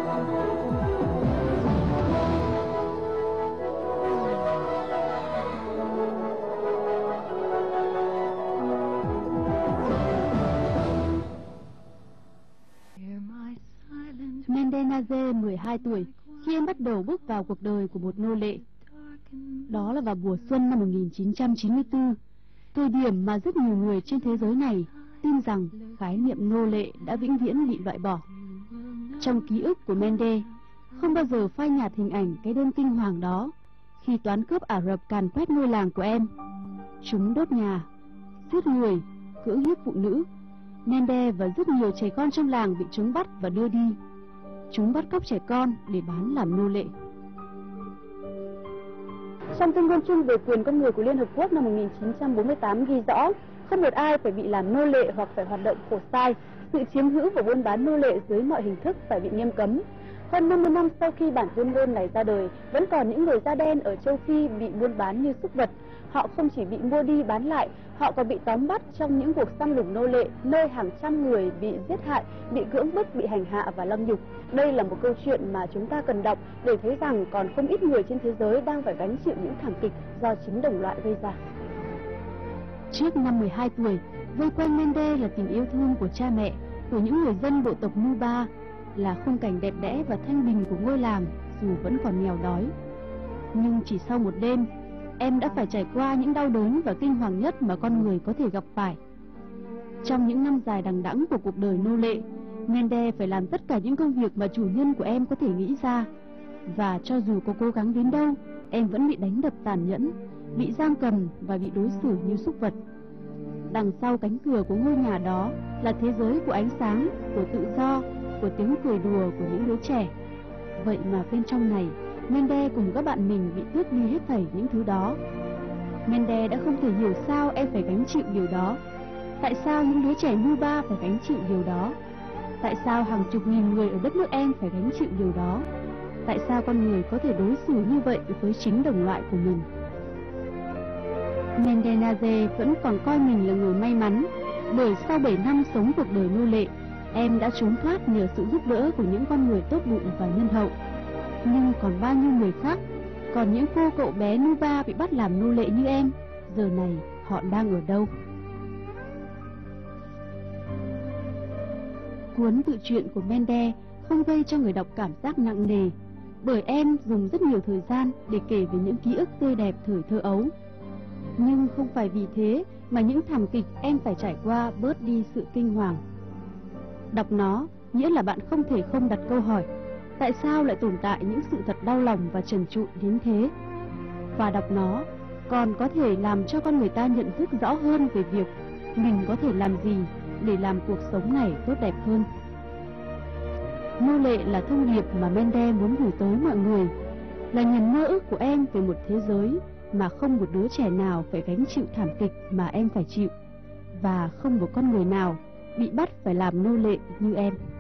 Mendenaze 12 tuổi khi em bắt đầu bước vào cuộc đời của một nô lệ. Đó là vào mùa xuân năm 1994, thời điểm mà rất nhiều người trên thế giới này tin rằng khái niệm nô lệ đã vĩnh viễn bị loại bỏ. Trong ký ức của Mende, không bao giờ phai nhạt hình ảnh cái đêm kinh hoàng đó khi toán cướp Ả Rập càn quét ngôi làng của em. Chúng đốt nhà, giết người, cưỡng hiếp phụ nữ. Mende và rất nhiều trẻ con trong làng bị chúng bắt và đưa đi. Chúng bắt cóc trẻ con để bán làm nô lệ. Trong tuyên ngôn chung về quyền con người của Liên Hợp Quốc năm 1948 ghi rõ, không một ai phải bị làm nô lệ hoặc phải hoạt động khổ sai. Sự chiếm hữu và buôn bán nô lệ dưới mọi hình thức phải bị nghiêm cấm. Hơn 50 năm sau khi bản tuyên ngôn này ra đời, vẫn còn những người da đen ở châu Phi bị buôn bán như súc vật. Họ không chỉ bị mua đi bán lại, họ còn bị tóm bắt trong những cuộc săn lùng nô lệ, nơi hàng trăm người bị giết hại, bị cưỡng bức, bị hành hạ và lăng nhục. Đây là một câu chuyện mà chúng ta cần đọc để thấy rằng còn không ít người trên thế giới đang phải gánh chịu những thảm kịch do chính đồng loại gây ra. Trước năm 12 tuổi, vây quanh Mende là tình yêu thương của cha mẹ, của những người dân bộ tộc Nuba, là khung cảnh đẹp đẽ và thanh bình của ngôi làng dù vẫn còn nghèo đói. Nhưng chỉ sau một đêm, em đã phải trải qua những đau đớn và kinh hoàng nhất mà con người có thể gặp phải. Trong những năm dài đằng đẵng của cuộc đời nô lệ, Mende phải làm tất cả những công việc mà chủ nhân của em có thể nghĩ ra. Và cho dù có cố gắng đến đâu, em vẫn bị đánh đập tàn nhẫn, bị giam cầm và bị đối xử như súc vật. Đằng sau cánh cửa của ngôi nhà đó là thế giới của ánh sáng, của tự do, của tiếng cười đùa của những đứa trẻ. Vậy mà bên trong này, Mende cùng các bạn mình bị tước đi hết thảy những thứ đó. Mende đã không thể hiểu sao em phải gánh chịu điều đó. Tại sao những đứa trẻ Nuba phải gánh chịu điều đó? Tại sao hàng chục nghìn người ở đất nước em phải gánh chịu điều đó? Tại sao con người có thể đối xử như vậy với chính đồng loại của mình? Mendenaze vẫn còn coi mình là người may mắn, bởi sau 7 năm sống cuộc đời nô lệ, em đã trốn thoát nhờ sự giúp đỡ của những con người tốt bụng và nhân hậu. Nhưng còn bao nhiêu người khác, còn những cô cậu bé Nuba bị bắt làm nô lệ như em, giờ này họ đang ở đâu? Cuốn tự truyện của Mende không gây cho người đọc cảm giác nặng nề, bởi em dùng rất nhiều thời gian để kể về những ký ức tươi đẹp thời thơ ấu. Nhưng không phải vì thế mà những thảm kịch em phải trải qua bớt đi sự kinh hoàng. Đọc nó nghĩa là bạn không thể không đặt câu hỏi, tại sao lại tồn tại những sự thật đau lòng và trần trụi đến thế? Và đọc nó còn có thể làm cho con người ta nhận thức rõ hơn về việc mình có thể làm gì để làm cuộc sống này tốt đẹp hơn. Nô lệ là thông điệp mà Mende muốn gửi tới mọi người, là niềm mơ ước của em về một thế giới mà không một đứa trẻ nào phải gánh chịu thảm kịch mà em phải chịu, và không một con người nào bị bắt phải làm nô lệ như em.